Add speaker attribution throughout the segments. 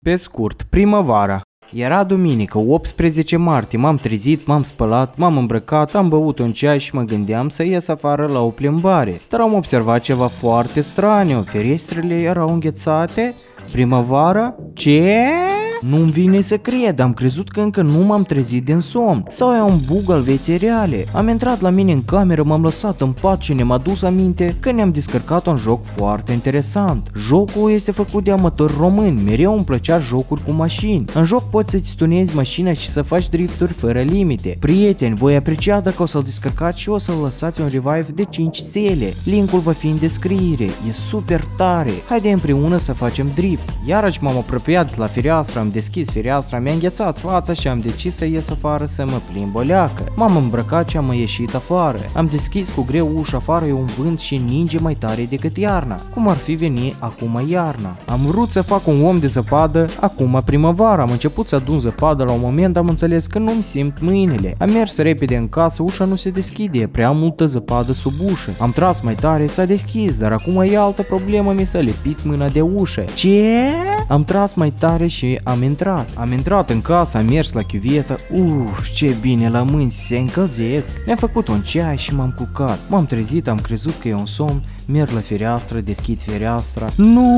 Speaker 1: Pe scurt, primăvara. Era duminică, 18 martie, m-am trezit, m-am spălat, m-am îmbrăcat, am băut un ceai și mă gândeam să ies afară la o plimbare. Dar am observat ceva foarte straniu, ferestrele erau înghețate. Primăvara? Ce? Nu-mi vine să cred, am crezut că încă nu m-am trezit din somn. Sau e un bug al vieții reale. Am intrat la mine în cameră, m-am lăsat în pat și ne-am adus aminte că ne-am descărcat un joc foarte interesant. Jocul este făcut de amatori români, mereu îmi plăcea jocuri cu mașini. În joc poți să-ți tunezi mașina și să faci drifturi fără limite. Prieteni, voi aprecia dacă o să-l descărcați și o să-l lăsați un revive de 5 stele. Linkul va fi în descriere, e super tare. Haide împreună să facem drift. Iarăși m-am apropiat la fereastră, am deschis fereastra, mi-a înghețat fața și am decis să ies afară să mă plimb o leacă. M-am îmbrăcat și am ieșit afară. Am deschis cu greu ușa, afară e un vânt și ninge mai tare decât iarna. Cum ar fi venit acum iarna? Am vrut să fac un om de zăpadă, acum primăvara. Am început să adun zăpadă, la un moment am înțeles că nu-mi simt mâinile. Am mers repede în casă, ușa nu se deschide, e prea multă zăpadă sub ușă. Am tras mai tare, s-a deschis, dar acum e altă problemă, mi s-a lipit mâna de ușă. Ce? Am tras mai tare și am intrat. Am intrat în casă, am mers la chiuvetă. Ce bine la mâini se încălzesc. Mi-am făcut un ceai și m-am culcat. M-am trezit, am crezut că e un somn. Merg la fereastră, deschid fereastra.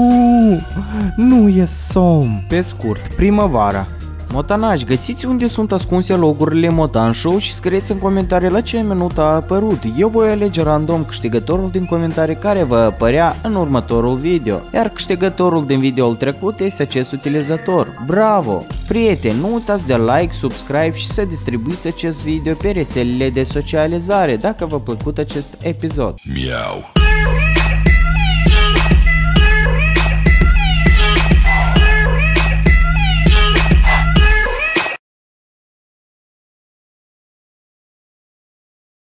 Speaker 1: Nu e somn. Pe scurt, primăvara. Motanași, găsiți unde sunt ascunse logurile Motan Show și scrieți în comentarii la ce minut a apărut. Eu voi alege random câștigătorul din comentarii care va apărea în următorul video. Iar câștigătorul din videoul trecut este acest utilizator. Bravo! Prieteni, nu uitați de like, subscribe și să distribuiți acest video pe rețelele de socializare dacă v-a plăcut acest episod.
Speaker 2: Miau.